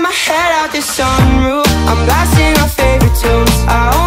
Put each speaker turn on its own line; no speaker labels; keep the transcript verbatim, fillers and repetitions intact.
my head out the sunroof, I'm blasting our favorite tunes. I